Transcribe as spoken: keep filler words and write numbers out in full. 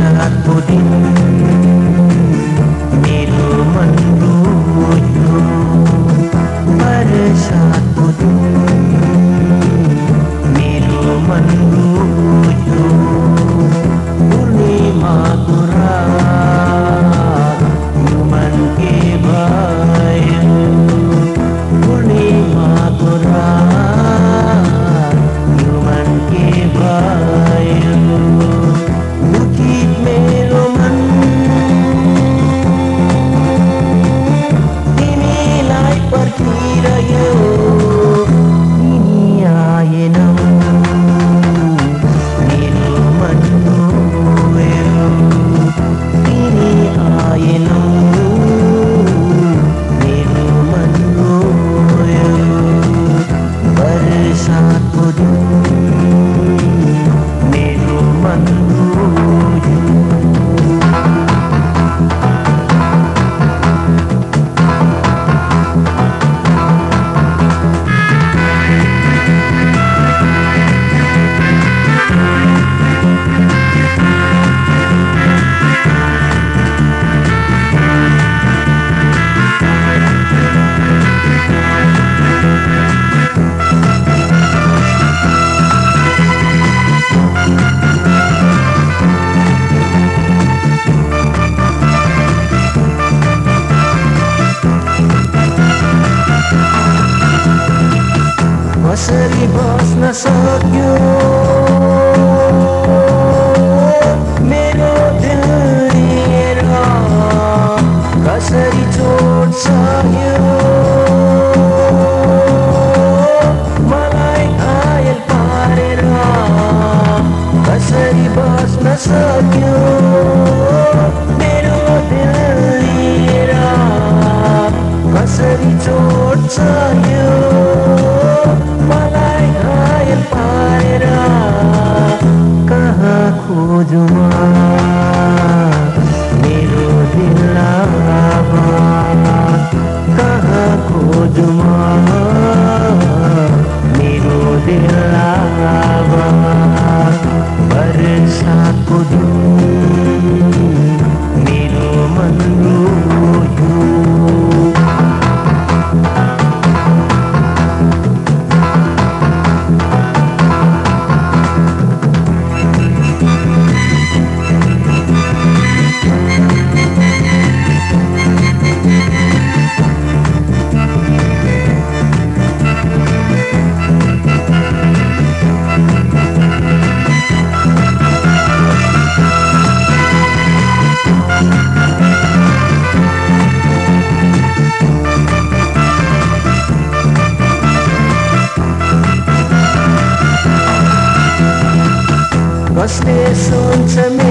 वर्षाको दिन मेरो मन रोयो वर्षाको दिन मेरो मन रोयो पूर्णिमाको रात यो मन के भयो पूर्णिमाको रात यो मन के भयो दुखित मेरो मन तिमीलाई पर्खिरह्यो तिमी आएनौ मेरो मन रोयो तिमी आएनौ मेरो मन रोयो वर्षाको दिन मेरो मन रोयो कसरी बस्न सक्यो मेरो दिल लिएर कसरी छोड्छ यो मलाई घायल पारेर कसरी बस्न सक्यो मेरो दिल लिएर कसरी छोड्छ यो मलाई घायल पारेर कहाँ खोजौँ मेरो दिललाई कहाँ खोजौँ मेरो दिललाई वर्षाको दिन मेरो मन रोयो कसले सुन्छ